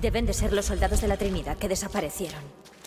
Deben de ser los soldados de la Trinidad que desaparecieron.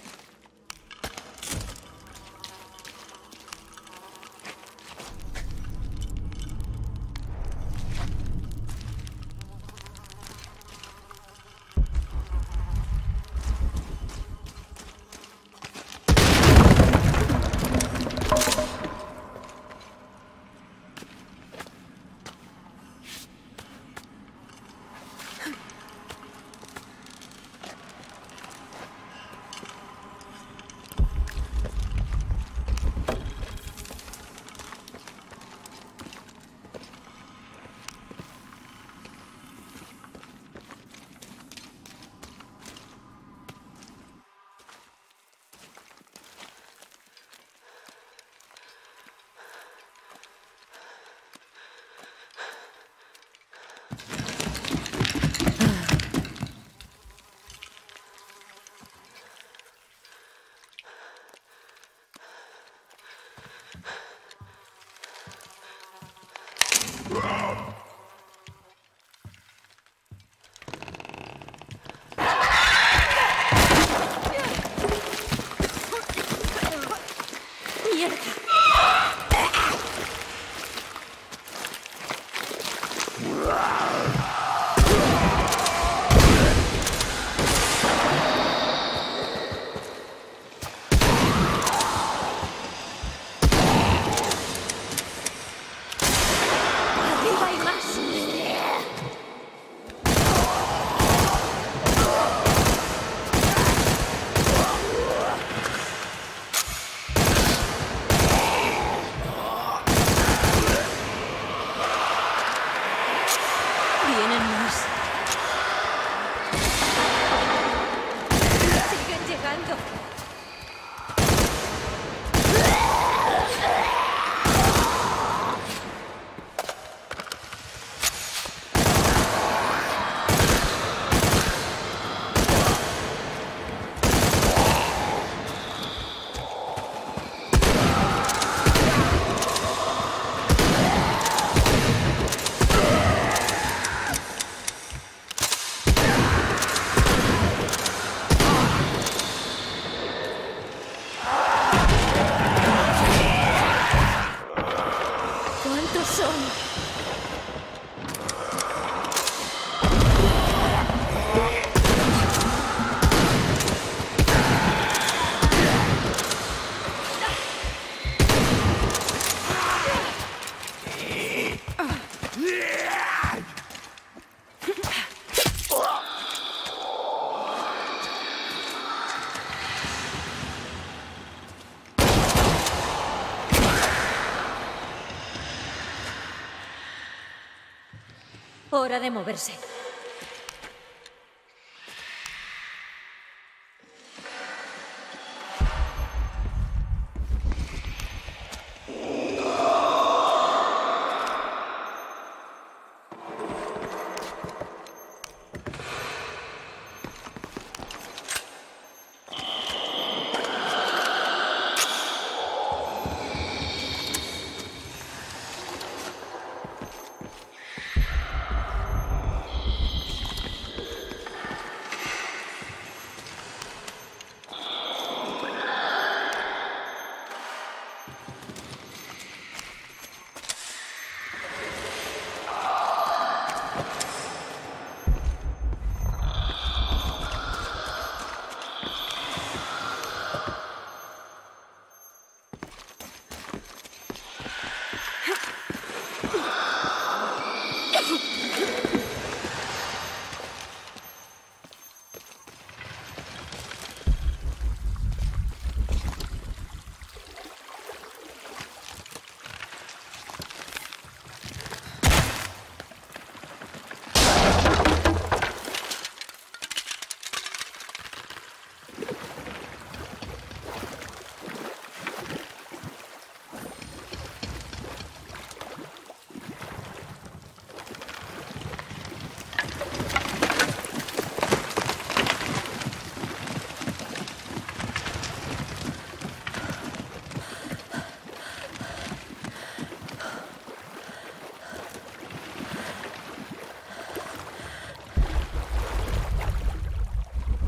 Hora de moverse.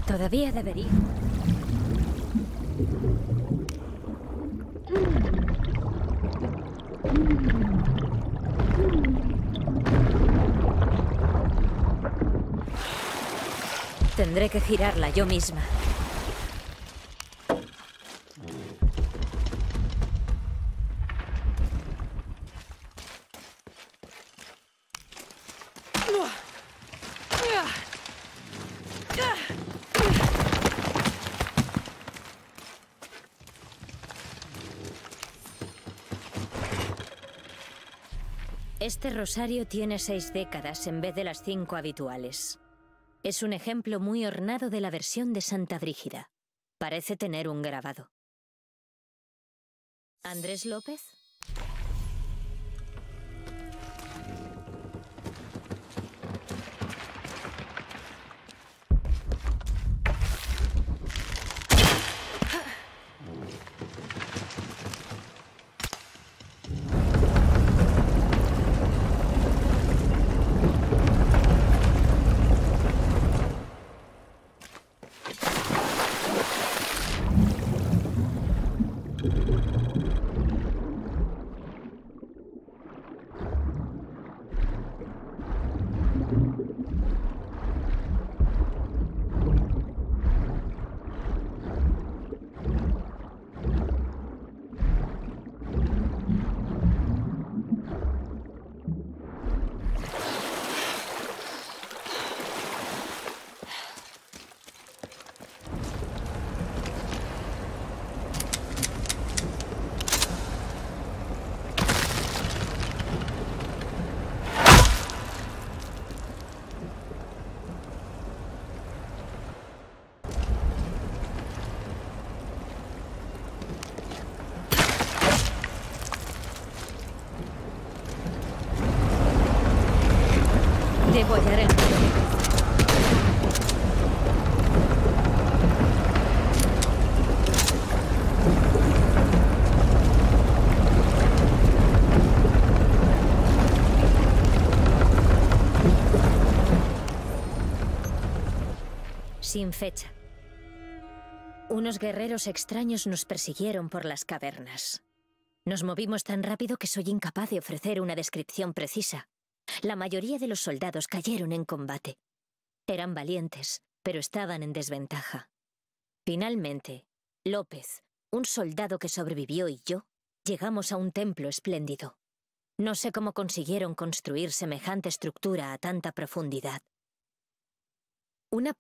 Todavía debería. Tendré que girarla yo misma. Este rosario tiene 6 décadas en vez de las 5 habituales. Es un ejemplo muy ornado de la versión de Santa Brígida. Parece tener un grabado. ¿Andrés López? Debo hallar el puente. Sin fecha. Unos guerreros extraños nos persiguieron por las cavernas. Nos movimos tan rápido que soy incapaz de ofrecer una descripción precisa. La mayoría de los soldados cayeron en combate. Eran valientes, pero estaban en desventaja. Finalmente, López, un soldado que sobrevivió, y yo, llegamos a un templo espléndido. No sé cómo consiguieron construir semejante estructura a tanta profundidad. Una...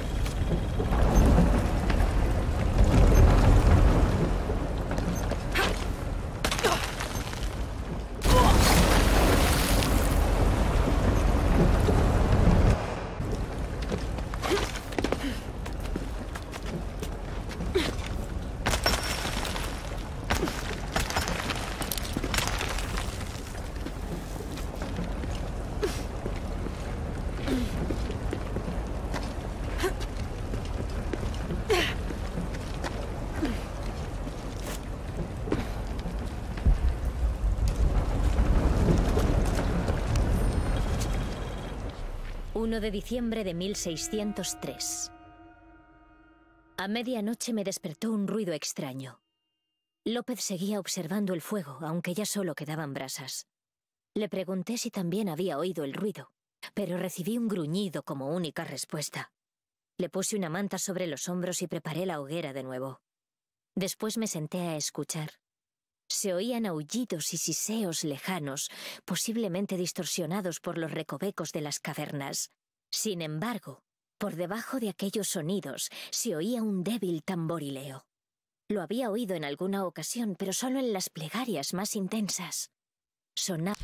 de diciembre de 1603. A medianoche me despertó un ruido extraño. López seguía observando el fuego, aunque ya solo quedaban brasas. Le pregunté si también había oído el ruido, pero recibí un gruñido como única respuesta. Le puse una manta sobre los hombros y preparé la hoguera de nuevo. Después me senté a escuchar. Se oían aullidos y siseos lejanos, posiblemente distorsionados por los recovecos de las cavernas. Sin embargo, por debajo de aquellos sonidos se oía un débil tamborileo. Lo había oído en alguna ocasión, pero solo en las plegarias más intensas. Sonaba...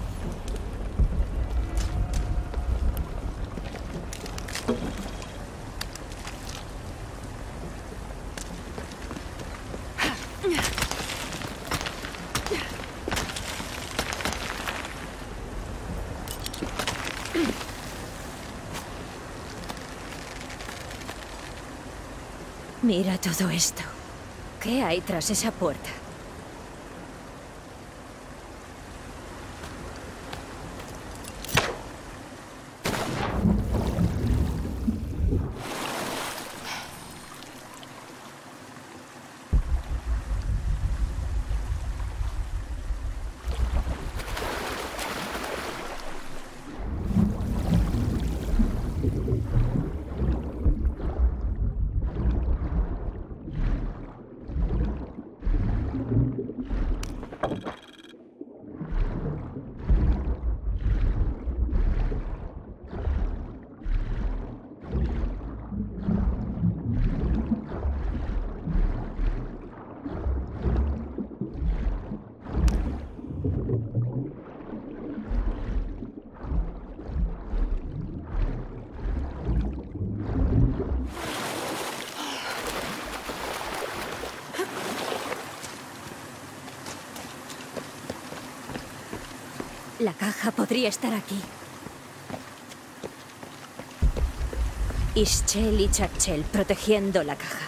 Mira todo esto. ¿Qué hay tras esa puerta? La caja podría estar aquí. Ischel y Chachel protegiendo la caja.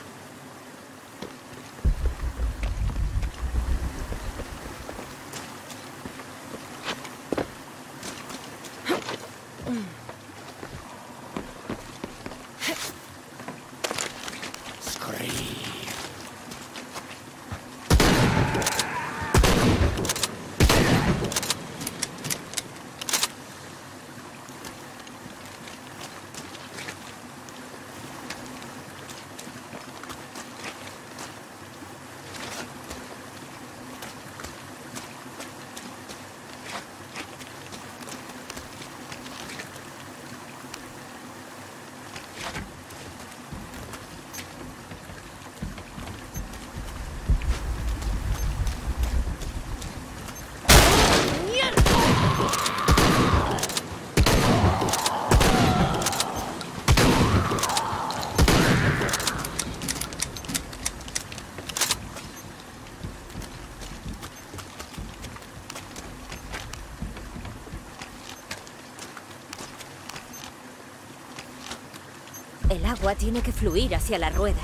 El agua tiene que fluir hacia la rueda.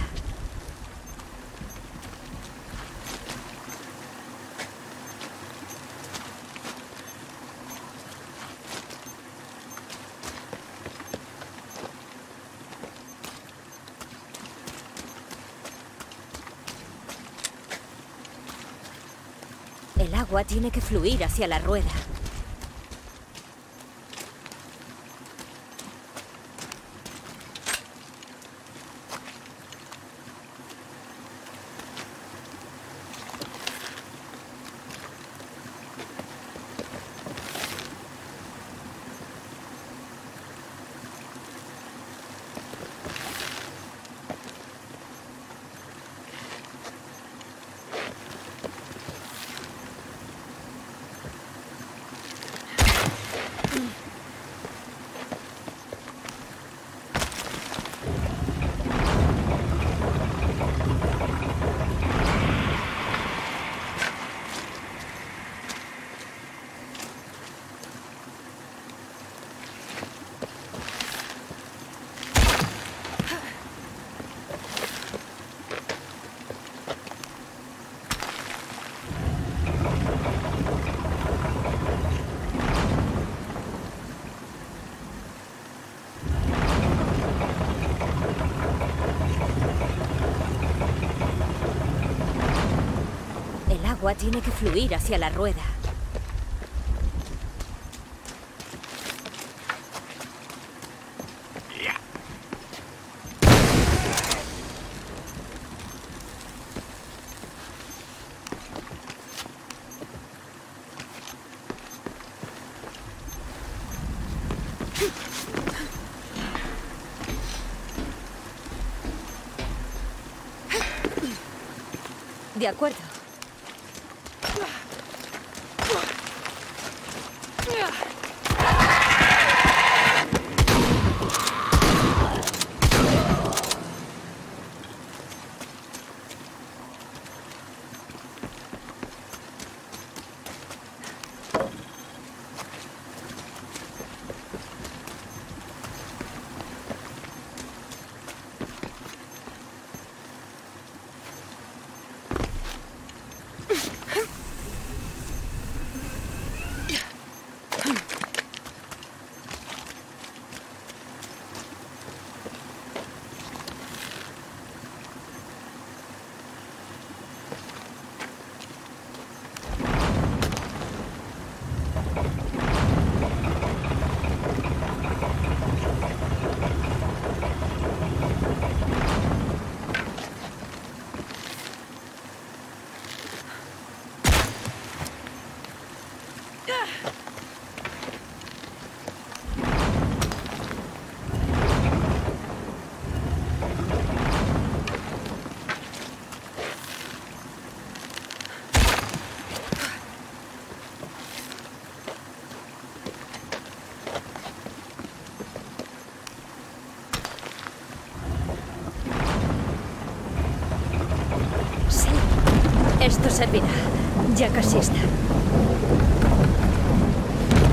El agua tiene que fluir hacia la rueda. El agua tiene que fluir hacia la rueda. De acuerdo. Esto servirá. Ya casi está.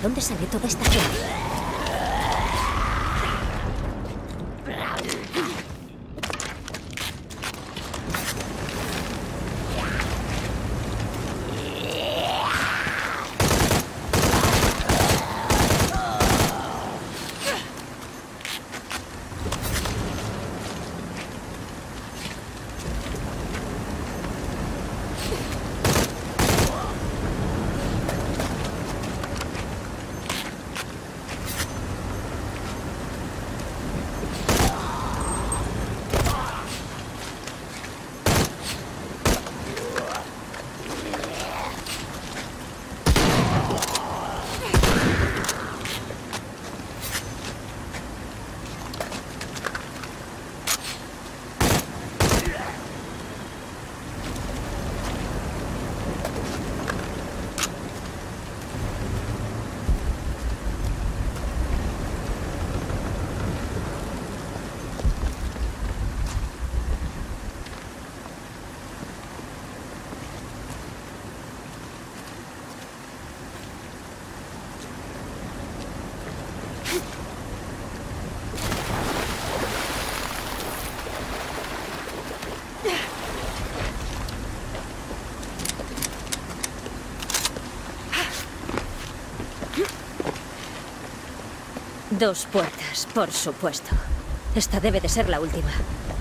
dónde sale toda esta gente? Dos puertas, por supuesto. Esta debe de ser la última.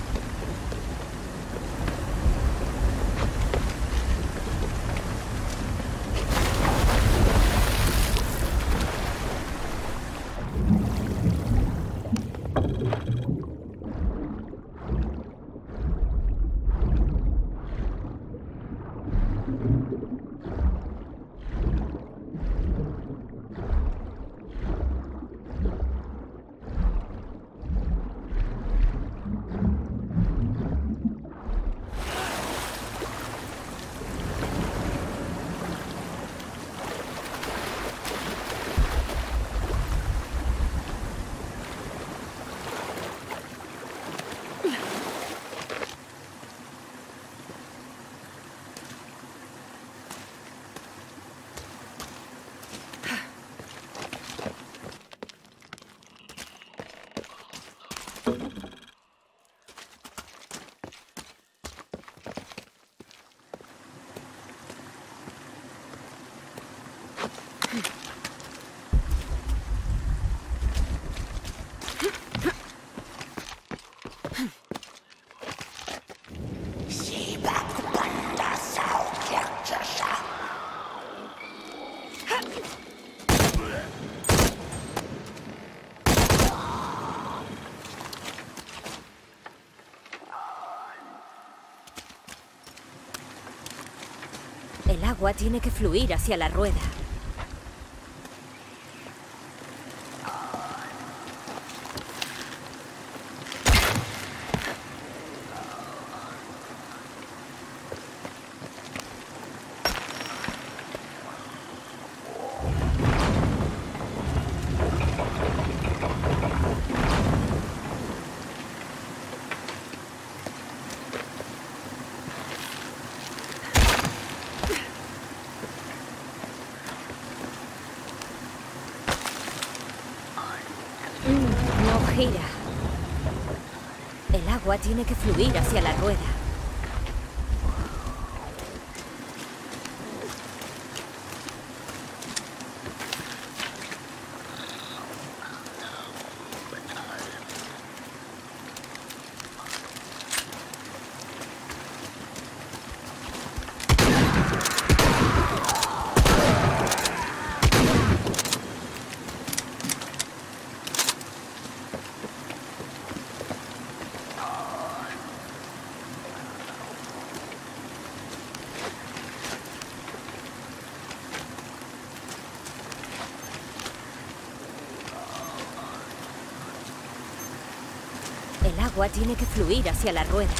El agua tiene que fluir hacia la rueda. No gira. El agua tiene que fluir hacia la rueda. El agua tiene que fluir hacia la rueda.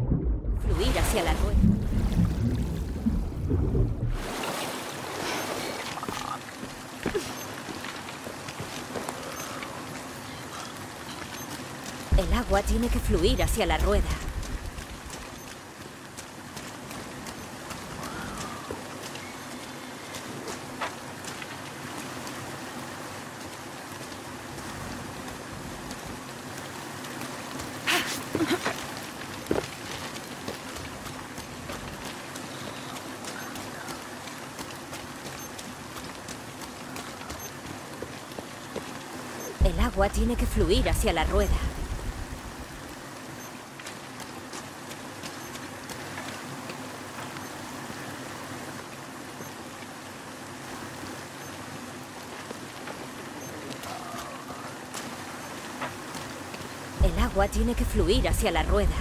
Fluir hacia la rueda. El agua tiene que fluir hacia la rueda. El agua tiene que fluir hacia la rueda. El agua tiene que fluir hacia la rueda.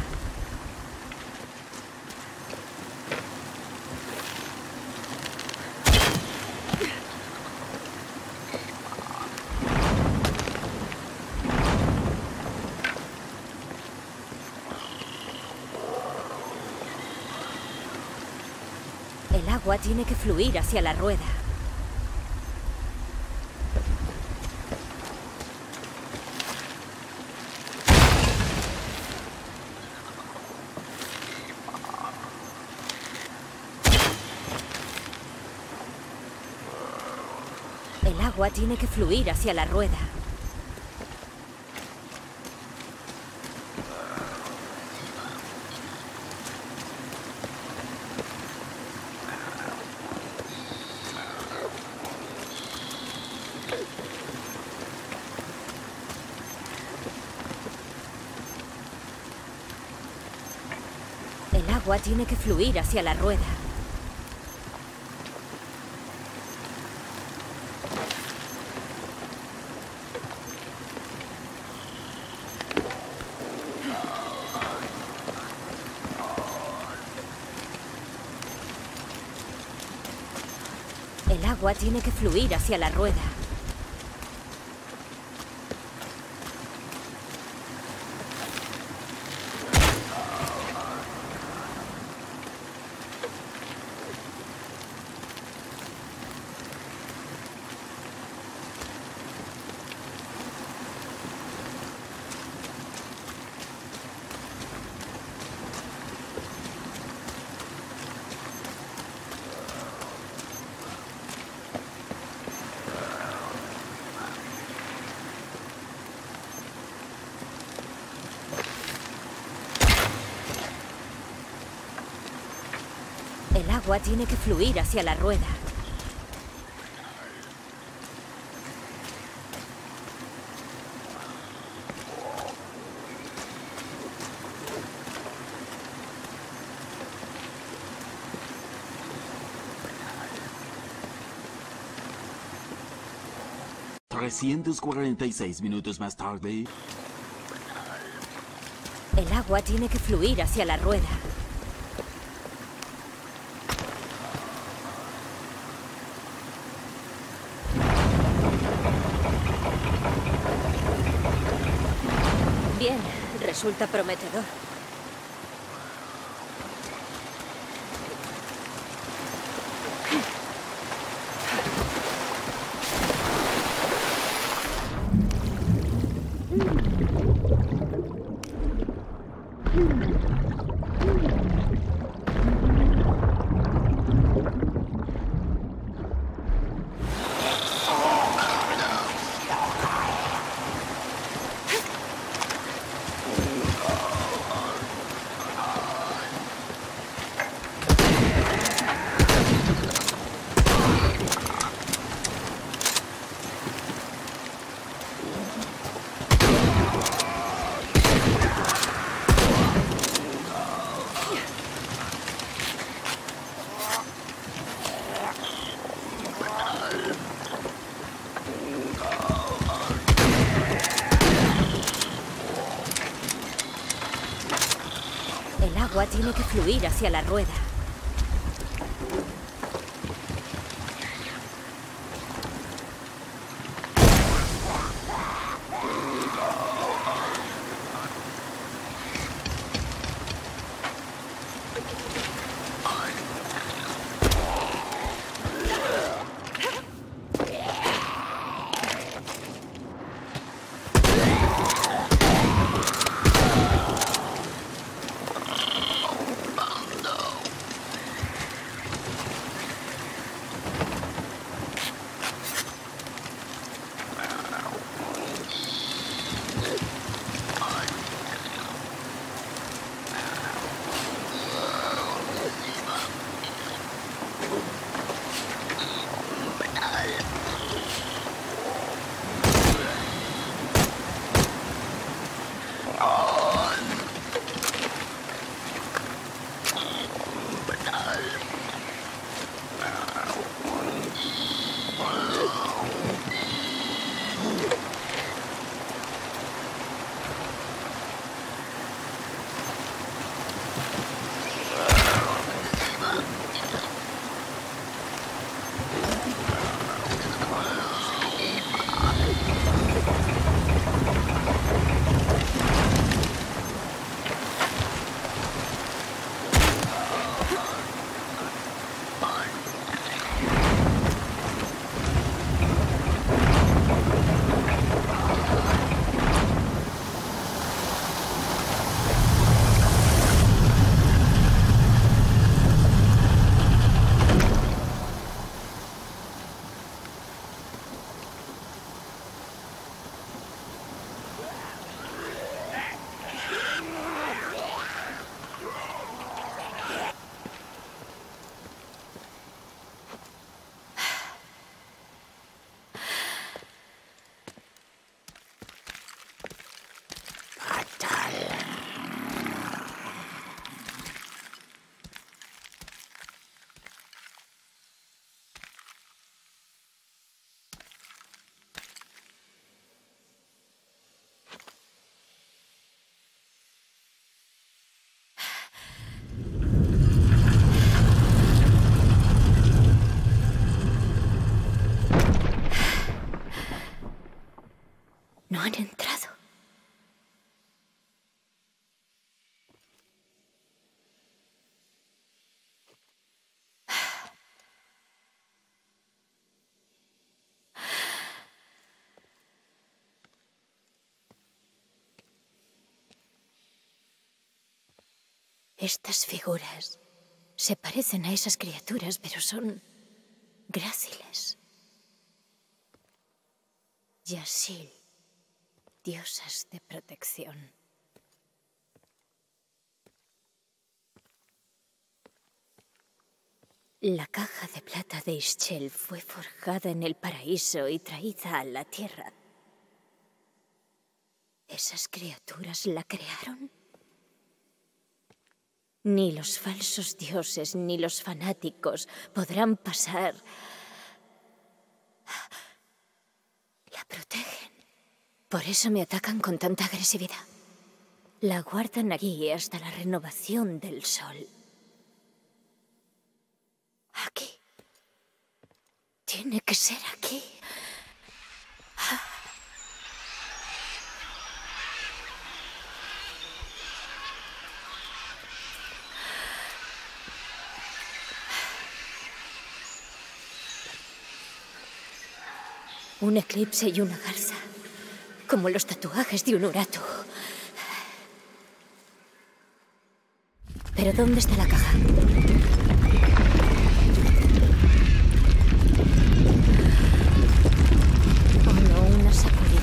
El agua tiene que fluir hacia la rueda. El agua tiene que fluir hacia la rueda. El agua tiene que fluir hacia la rueda. El agua tiene que fluir hacia la rueda. El agua tiene que fluir hacia la rueda. $346 más tarde. El agua tiene que fluir hacia la rueda. Bien, resulta prometedor. El agua tiene que fluir hacia la rueda. no han entrado. Estas figuras se parecen a esas criaturas, pero son gráciles. Yasil, diosas de protección. La caja de plata de Ixchel fue forjada en el paraíso y traída a la tierra. ¿Esas criaturas la crearon? Ni los falsos dioses ni los fanáticos podrán pasar. La protegen. Por eso me atacan con tanta agresividad. La guardan aquí hasta la renovación del sol. Aquí. Tiene que ser aquí. Un eclipse y una garza. Como los tatuajes de un Uratu. ¿Pero dónde está la caja? Oh no, una sacudida.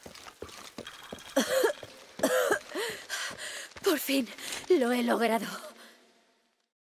Por fin, lo he logrado.